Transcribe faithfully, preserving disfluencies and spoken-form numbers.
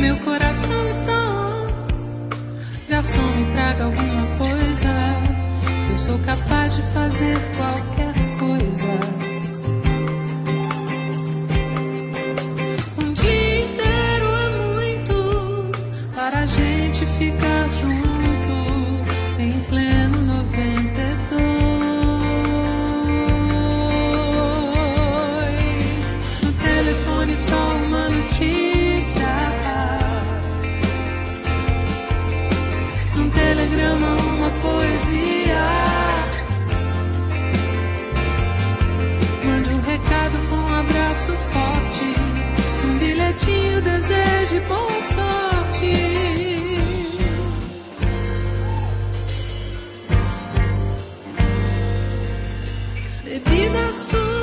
meu coração está on. Garçom, me traga alguma coisa, eu sou capaz de fazer qualquer coisa. Um dia inteiro é muito para a gente ficar junto em pleno noventa e dois. No telefone só uma notícia, num telegrama uma poesia. Mande um recado com um abraço forte, um bilhetinho, desejo boa sorte. Bebida sua